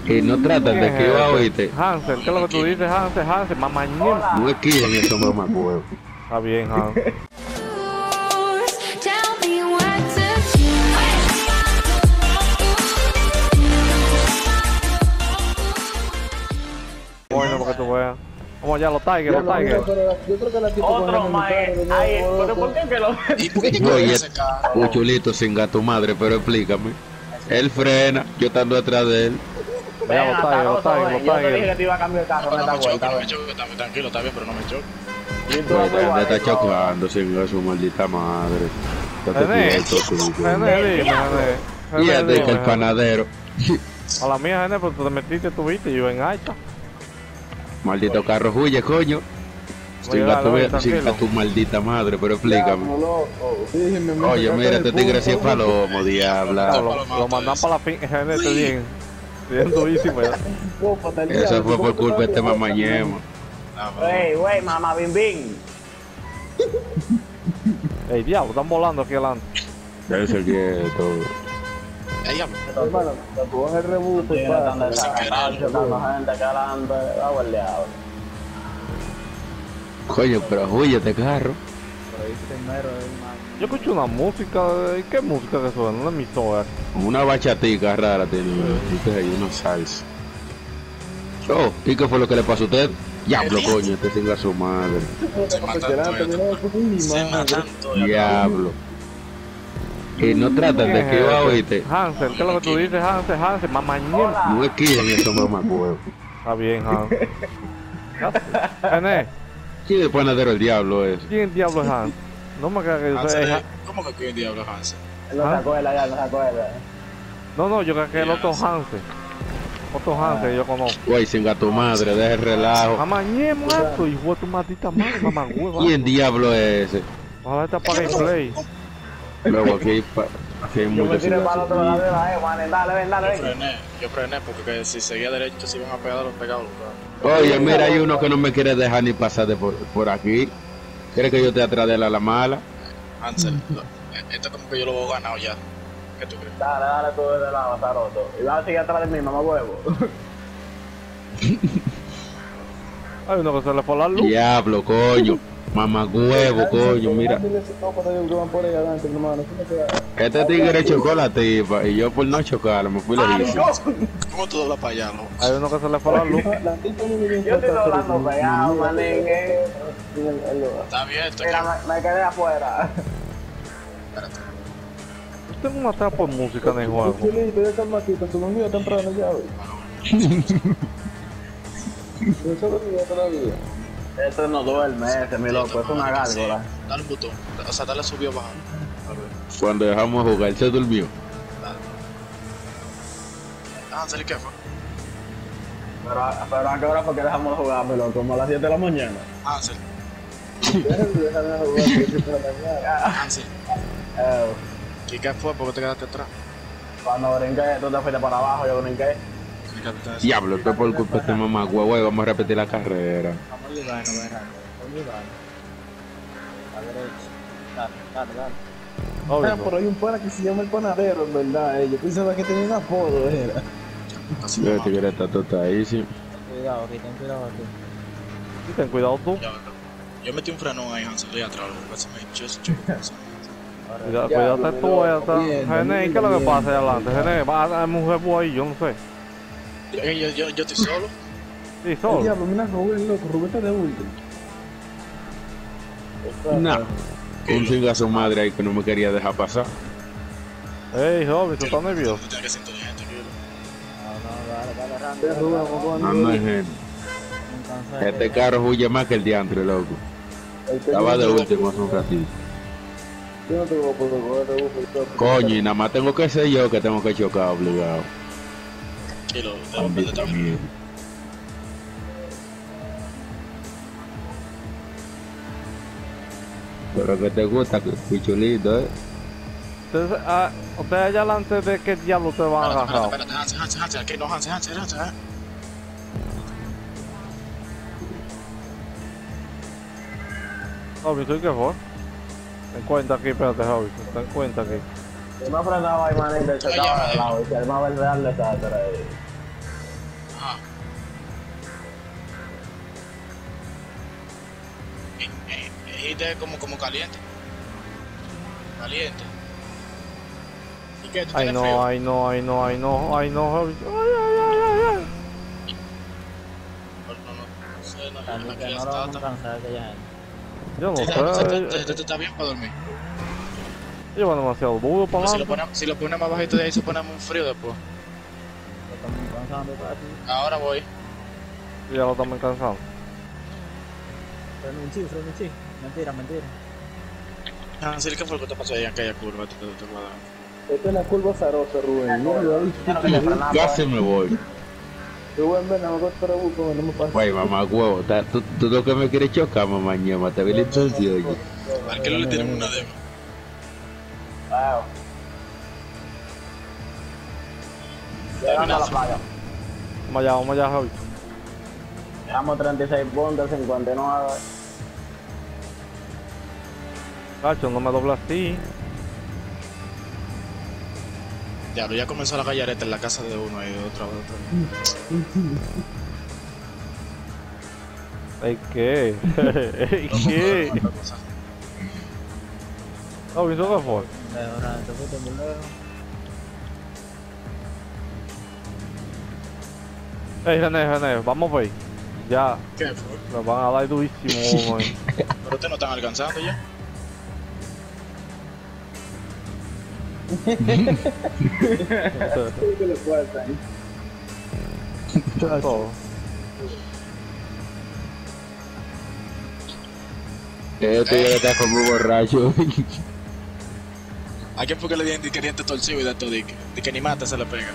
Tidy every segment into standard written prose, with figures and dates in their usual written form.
Y no tratan de esquivar, oíste. Hansel, ¿qué es lo que tú dices, Hansel? Hansel, mamañín. No esquivan esos mamacuevos. Está bien, Hansel. Bueno, porque tú veas. Vamos allá, los Tigers, los Tigers. Yo creo que la tipo Otro más. Ay, pero ¿por qué que lo.? ¿Y por qué que Oye, ese carro? un chulito sin gato madre, pero explícame. Él frena, yo estando atrás de él. Mira, los Tigers, los Tigers, los Yo te dije que Tigers. te iba a cambiar el carro en No esta me choque, vuelta. no me choque, tranquilo, está bien, pero no me choque. Pues, está chocando sin su maldita madre. Estate René, quieto, tú, René, dime, René. Y es de que el René, panadero. a la mía, René, pues tú te metiste, tú viste, yo en alta. Maldito carro huye, coño. Voy a llegar, Sin tranquilo. tu maldita madre, pero explícame. Oye, mira, te tigre si es palomo, diabla. Lo mandan para la fin, René, te bien. Bien durísimo. Eso fue por culpa de este mamañemo. Wey, mamá, bim bim. Ey, diablo, están volando aquí adelante. Déjese quieto. Diablo. Hermano, tú vas el reboot, Están chocando gente que adelante. Hago el diablo. Coño, pero huye este carro. Yo escucho una música, ¿qué música que suena? Una emisora. Una bachatica rara tiene. Y una salsa. Oh, ¿y qué fue lo que le pasó a usted? Diablo, coño, este tenga su madre. Se matan todo. Se matan todo. Diablo. Y no tratan de esquivar, oíste. Hansel, ¿qué es lo que tú dices, Hansel? Hansel, mamañín. No esquivan esos mamacuevos. Está bien, Hansel. René, ¿Quién es el panadero el diablo es? ¿quién diablo es Hansel? No me creas que yo soy. ¿Cómo que quién diablo es Hansel? Él no se acuerda ya, no se acuerda. No, yo creo que el otro Hansel. Otro Hansel que yo conozco. Güey, sin tu madre, deja el relajo. Mamañín, mato, hijo de tu maldita madre, mamagüeva. ¿Quién diablo es ese? Ojalá esta para gameplay. Luego aquí hay Yo me muchos. tiré para el otro lado de la man. Dale, ven, dale, ven. Yo frené porque si seguía derecho se iban a pegar los pegados. Oye, mira, hay uno que no me quiere dejar ni pasar de por aquí. ¿Quiere que yo te atrás de él a la mala? Hansel, esto como que yo lo voy ganado ya. ¿Qué tú crees? Dale tú desde lado, está roto. Y vas a seguir atrás de mí, mamá huevo. Hay uno que se le fue la luz. Diablo, coño. Mamagüevo, coño, mira. Este tigre chocó la tipa y yo por no chocarla me fui lejísimo. ¿Cómo tú doblas para allá, no? Hay uno que se le fue la luz. Yo estoy doblando pegado, manegue. Está bien, esto Mira, me quedé afuera. Yo tengo una trapa por música en el juego. Esto no duerme, mi loco, es una gárgola. Dale un botón. O sea, dale subió bajar. A ver. Cuando dejamos de jugar, se durmió. Dale. Hansel, ¿y qué fue? Pero a qué hora fue que dejamos de jugar, mi loco, como a las 7 de la mañana. Hansel. Hansel. ¿Y qué fue? ¿Por qué te quedaste atrás? Cuando brinqué, tú te fuiste para abajo, yo brinqué. Diablo, esto es por culpa de este mamagüevo. Vamos a repetir la carrera. Vamos a ayudarnos, verano. Vamos a ayudarnos. A la derecha. Dale. Obvio. Pero hay un pana que se llama el panadero, en verdad. Yo pensaba que tenía un apodo, era. Así Este tigre está totadísimo. Cuidado aquí, ten cuidado aquí. Y ten cuidado tú. Yo metí un frenón ahí, Hansel, ahí atrás. Lo que se me echó ese choque. Cuídate tú, René, ¿qué es lo que pasa allá adelante? René, va a darme un rebu ahí, yo no sé. Yo estoy solo. Sí, El solo. diablo, mira Rubén, loco. Rubén está de último. No. Un chingo a su madre ahí que no me quería dejar pasar. Ey, Robin, tú estás nervioso. Tú tienes que ser inteligente, No, dale, Randy. No, no es gente. Entonces, Este carro huye más que el diantre, loco. Estaba de último hace un ratito. Yo no tengo por favor, Coño, y nada más tengo que ser yo que tengo que chocar obligado. Tranquilo, te lo Maldita metes también. mierda. Pero que te gusta, que pichulito, Entonces, ustedes allá adelante de qué diablo te van a agarrar. Espérate, Hansel, aquí no, Hansel. Robin, ¿tú qué fue? Ten cuenta aquí, espérate, Robin. Ten cuenta aquí. Yo me frenaba ahí, manito, y se estaba al lado. Y se armaba el real desastre ahí. Ajá. Dijiste como caliente. Caliente. ¿Y qué? ¿Tú Ay tienes no, frío? ay no, ay no, ay no, ay no, Javi. Ay. No sé, También aquí que ya no lo vamos a está. cansar que ya. Yo no sé. Este está bien para dormir. Lleva demasiado duro para Pero adelante. si lo ponemos más bajito de ahí, se pone muy frío después. Lo estamos cansando casi. Ahora voy. Ya lo estamos cansando. Freno un chi. Mentira. Hansel, ¿qué fue lo que te pasó ahí en aquella curva? Te cuadras. Esta es la curva Zarosa, Rubén. Casi me voy. Rubén, ven, no me costó rebusco, no me pasa. Güey, mamá, huevo. Tú lo que me quieres chocar, mamá, ñema. Te ve la intención, oye. Al que no le tenemos una demo. Wow. Llegando a la playa. Vamos allá, Javi. Llevamos 36 puntos, 59. Cacho, no me dobla así. Diablo, ya comenzó la gallareta en la casa de uno y otra vez. ¿Ey qué? ¿Ey qué? Javi, ¿eso qué fue? Ahora te fuiste muy lejos. Ey, René, vamos a ver. Ya, ¿Qué fue? me van a dar durísimo, man. Pero ustedes no están alcanzando ya. ¿Qué le pasa ahí? Todo. Este ya está como borracho. ¿A quién fue que le dieron diente torcido y de todo? De que ni mata se le pega.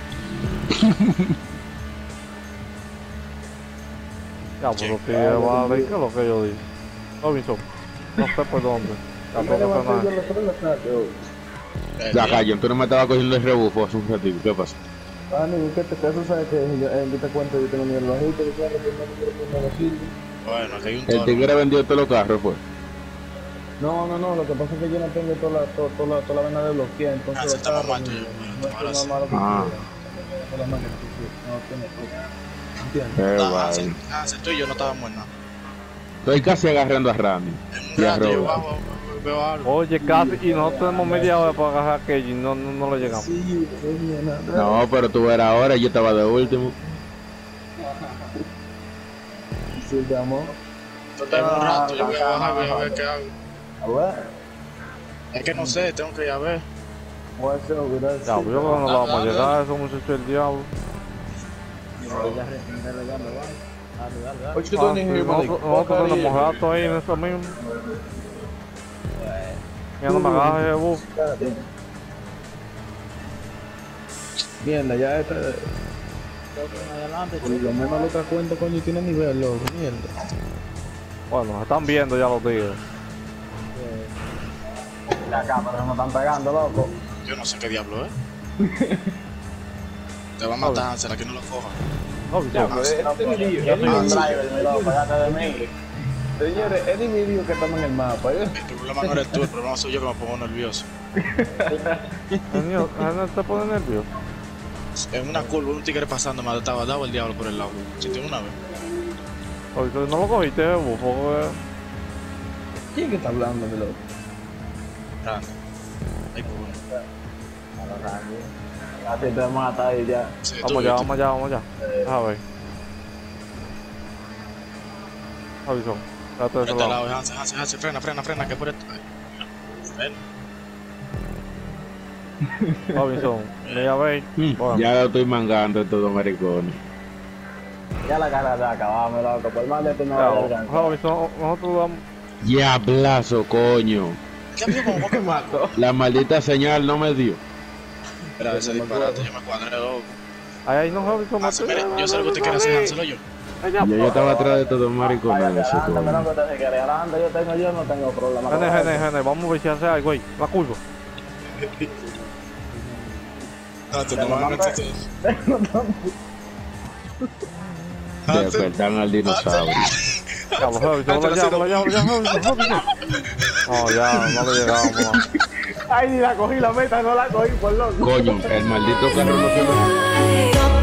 Ya, pero que vale, ¿qué es lo que yo digo? Robinson, no sé por dónde. Ya Me tengo que levanté yo nada. los 3 de la tarde hoy. Ya, Cayo, tú no me estabas cogiendo el rebufo hace un ratito. ¿Qué pasa? Ah, ni que te caso, sabes que yo te cuento, yo tengo mi relojito, que claro, que no quiero que me lo sirva. Bueno, aquí hay un El toro. tigre vendió todos los carros, pues. No, lo que pasa es que yo no tengo toda la vena de bloquear, entonces... Ah, se está claro, mamando, no yo, es que ahora no sí. es malo que Ah. quiera, la mano que sí, no tiene todo. ¿Entiendes? Hansel, tú y yo no estábamos en nada. Estoy casi agarrando a Rami. En Y un a rato yo Robert. veo algo. Oye, casi, y nosotros tenemos media hora para agarrar aquello y no lo llegamos. Sí, oye, nada. No, pero tú verás ahora, yo estaba de último. Sí, te amo. En un rato yo voy a bajar, voy a ver qué hago. A ver, Es que no sé, tengo que ir a ver. what's up, gracias. Ya, pues yo creo que no vamos a llegar a esos muchachos del diablo. Dale. What you Ah, doing sí, in here, nosotros tenemos rato ahí en eso mismo. Ya no me agarres el bus. Mierda, ya está. Adelante, Por lo menos la otra cuenta, coño, tiene nivel, loco. Mierda. Bueno, se están viendo ya los tigres. Acá, pero nos están pegando, loco. Yo no sé qué diablo es. Te va a matar Hansel, a que no lo coja. No, Vicente. Yo soy un driver, mi loco, pégate de mí. Señores, es mi vídeo que estamos en el mapa, ¿eh? El problema no eres tú, el problema soy yo que me pongo nervioso. Daniel se pone nervioso. En una curva, un tigre pasando me estaba dado el diablo por el lado. Sentí una vez. Oye, no lo cogiste el bus, porque... ¿Quién que está hablando, mi loco? Grande. Ay, coño. Así te mata ahí ya. Sí, Vamos allá. A ver. Avisó. Trata de ese Este lado. lado, Hansel, frena, que por esto. Frena. Robinson, mira, ve. Bueno, Ya lo estoy mangando estos maricones. Ya la cara de acá, mi loco. Por más de tu no ya, verga. Robinson, nosotros vamos. Diablazo, coño. ¿Qué amigo como que mato? La maldita señal no me dio. Espera, ese disparate, yo me cuadré, loco. Ahí no, Robinson, Hansel, mire, yo sé lo que te quiere hacer, Hansel, o yo. Yo estaba atrás de estos maricones. Váyate Eso, adelante, mi coño. loco, te si quieres adelante, yo no tengo problema. con eso. Gene, vamos a ver si hace algo ahí. La curva. Hansel, no van a meter. Despertan al dinosaurio. Ya, pues, Robinson, Robinson. No, ya, no le llegamos. Ay, ni la cogí la meta, no la cogí, por loco. Coño, el maldito carro no se lo...